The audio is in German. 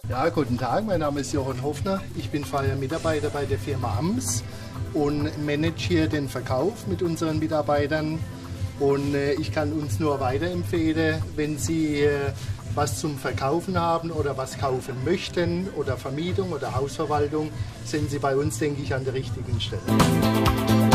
Ja, guten Tag, mein Name ist Jochen Hoffner. Ich bin freier Mitarbeiter bei der Firma AMS und manage hier den Verkauf mit unseren Mitarbeitern. Und ich kann uns nur weiterempfehlen, wenn Sie was zum Verkaufen haben oder was kaufen möchten oder Vermietung oder Hausverwaltung, sind Sie bei uns, denke ich, an der richtigen Stelle.